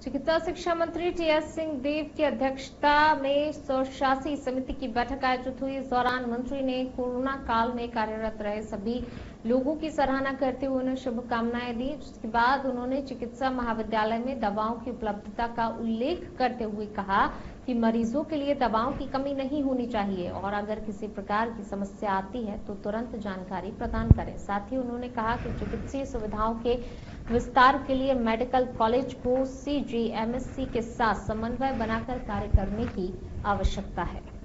चिकित्सा शिक्षा मंत्री टीएस सिंहदेव की अध्यक्षता में स्वशासी समिति की बैठक आयोजित हुई। इस दौरान मंत्री ने कोरोना काल में कार्यरत रहे सभी लोगों की सराहना करते हुए उन्हें शुभकामनाएं दी। जिसके बाद उन्होंने चिकित्सा महाविद्यालय में दवाओं की उपलब्धता का उल्लेख करते हुए कहा कि मरीजों के लिए दवाओं की कमी नहीं होनी चाहिए और अगर किसी प्रकार की समस्या आती है तो तुरंत जानकारी प्रदान करें। साथ ही उन्होंने कहा कि चिकित्सीय सुविधाओं के विस्तार के लिए मेडिकल कॉलेज को सीजीएमएससी के साथ समन्वय बनाकर कार्य करने की आवश्यकता है।